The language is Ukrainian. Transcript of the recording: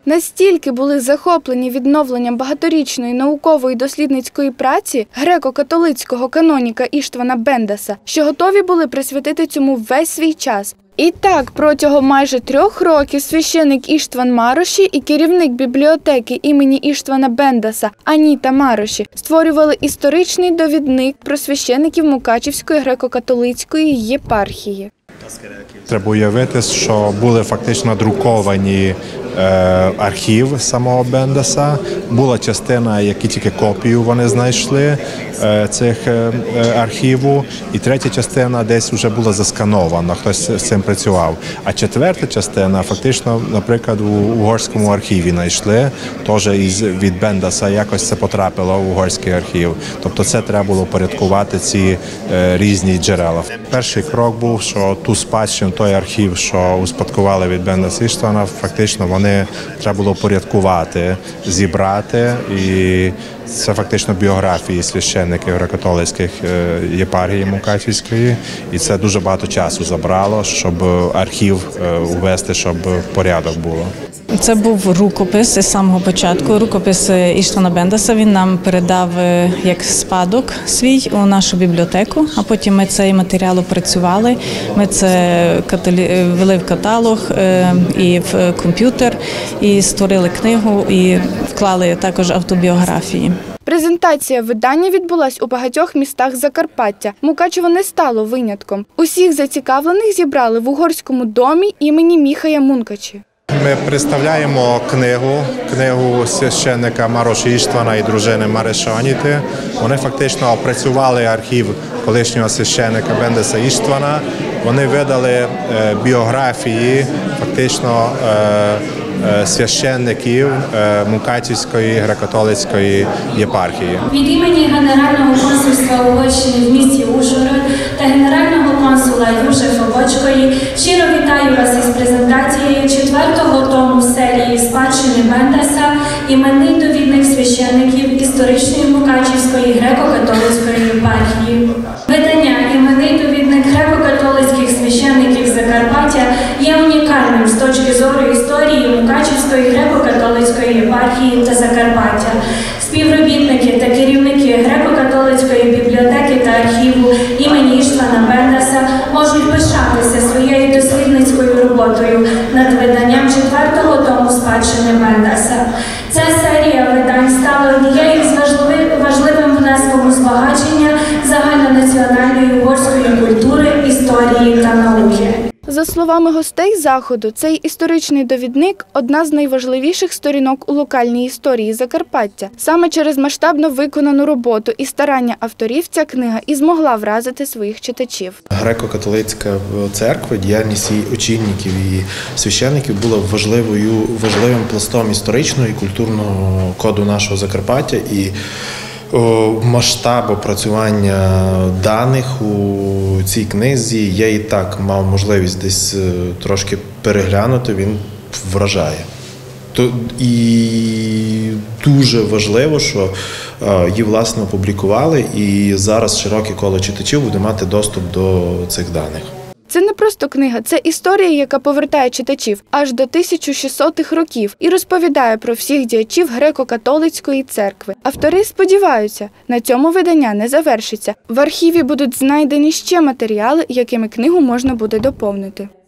Настільки були захоплені відновленням багаторічної наукової дослідницької праці греко-католицького каноніка Іштвана Бендаса, що готові були присвятити цьому весь свій час. І так, протягом майже 3 років священик Іштван Мароші і керівник бібліотеки імені Іштвана Бендаса Аніта Мароші створювали історичний довідник про священиків Мукачівської греко-католицької єпархії. Треба уявити, що були фактично друковані архів самого Бендаса. Була частина, які тільки копію вони знайшли цих архіву. І третя частина десь вже була засканована, хтось з цим працював. А четверта частина фактично, наприклад, у угорському архіві знайшли, теж від Бендаса якось це потрапило в угорський архів. Тобто це треба було порядкувати ці різні джерела. Перший крок був, що ту спадщину, той архів, що успадкували від Бендаса Іштвана, фактично вони треба було порядкувати, зібрати, і це фактично біографії священників греко-католицьких єпархії Мукачівської, і це дуже багато часу забрало, щоб архів увести, щоб порядок було. Це був рукопис із самого початку, рукопис Іштвана Бендаса. Він нам передав як спадок свій у нашу бібліотеку, а потім ми цей матеріал опрацювали. Ми це ввели в каталог і в комп'ютер, і створили книгу, і вклали також автобіографії. Презентація видання відбулась у багатьох містах Закарпаття. Мукачево не стало винятком. Усіх зацікавлених зібрали в угорському домі імені Міхая Мункачі. Ми представляємо книгу священника Мароші Іштвана і дружини Мареші Аніти. Вони фактично опрацювали архів колишнього священника Бендаса Іштвана. Вони видали біографії фактично священників Мукачівської греко-католицької єпархії. Від імені Генерального консульства Угорщини в місті Ужгород та Генерального консула Южефа Бочкої щиро вітаю вас із презентацією 4-го тому серії «Спадщини Бендаса. Іменний довідник священників історичної Мукачівської греко-католицької єпархії». Видання «Іменний довідник греко-католицьких священників Закарпаття» є унікальним з точки зору історії Мукачівської греко-католицької єпархії та Закарпаття. Співробітники та керівники греко-католицької бібліотеки та архіву імені Іштвана Бендаса можуть пишатися своєю дослідницькою роботою над виданням 4-го тому «Спадщини Бендаса». Ця серія видань стала однією з важливим внеском у збагачення загальнонаціональної угорської культури, історії та науки. За словами гостей заходу, цей історичний довідник – одна з найважливіших сторінок у локальній історії Закарпаття. Саме через масштабно виконану роботу і старання авторів ця книга і змогла вразити своїх читачів. Греко-католицька церква, діяльність її очільників і священників була важливим пластом історичного і культурного коду нашого Закарпаття. І масштаб опрацювання даних у цій книзі я і так мав можливість десь трошки переглянути, він вражає. І дуже важливо, що її, власне, опублікували, і зараз широке коло читачів буде мати доступ до цих даних. Це не просто книга, це історія, яка повертає читачів аж до 1600-х років і розповідає про всіх діячів греко-католицької церкви. Автори сподіваються, на цьому видання не завершиться. В архіві будуть знайдені ще матеріали, якими книгу можна буде доповнити.